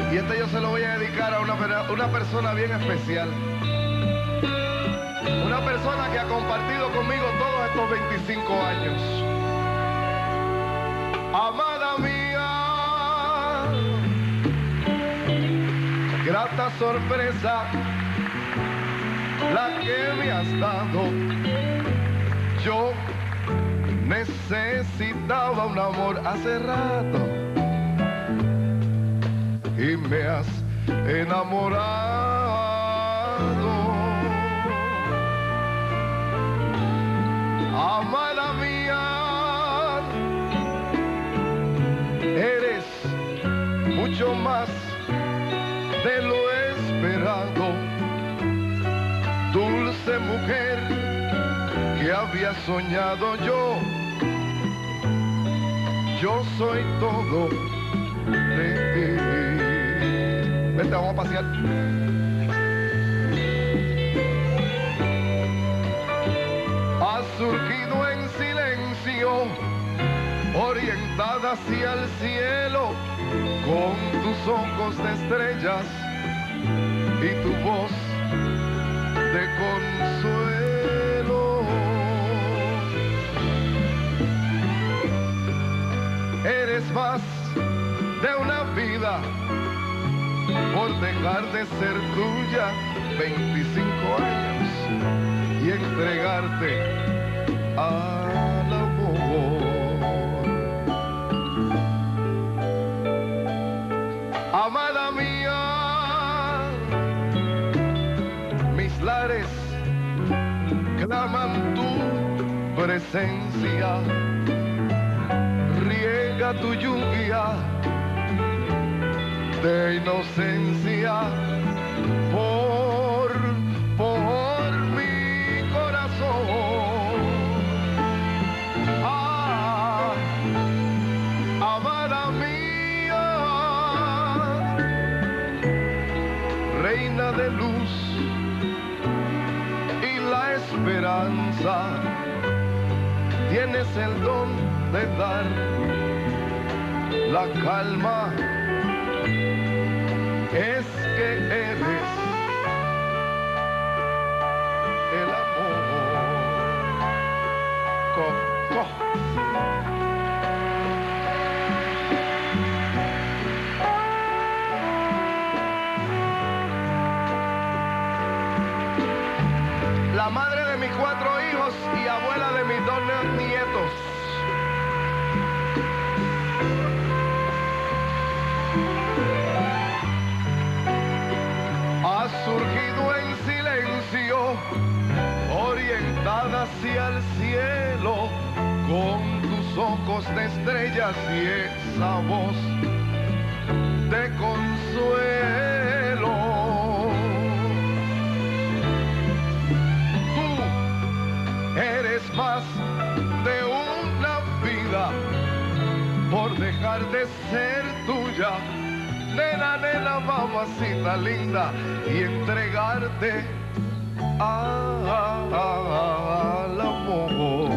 Y este yo se lo voy a dedicar a una persona bien especial. Una persona que ha compartido conmigo todos estos 25 años. Amada mía, grata sorpresa la que me has dado. Yo necesitaba un amor hace rato y me has enamorado. Amada mía, eres mucho más de lo esperado, dulce mujer que había soñado yo. Yo soy todo de ti. Vente, vamos a pasear. Has surgido en silencio, orientada hacia el cielo, con tus ojos de estrellas y tu voz de consuelo. Eres más de una vida por dejar de ser tuya 25 años y entregarte al amor. Amada mía, mis lares claman tu presencia, riega tu lluvia de inocencia por mi corazón. Ah, amada mía, reina de luz y la esperanza, tienes el don de dar la calma. Es que eres el amor. Coco. La madre de mis 4 hijos y abuela de mis 2 nietos. Has surgido en silencio, orientada hacia el cielo, con tus ojos de estrellas y esa voz de consuelo. Tú eres más de una vida por dejar de ser tuya. Nena, nena, mamacita linda, y entregarte al amor.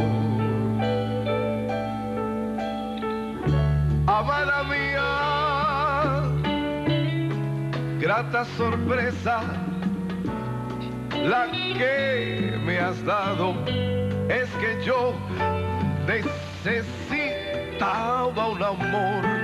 Amada mía, grata sorpresa la que me has dado. Es que yo necesitaba un amor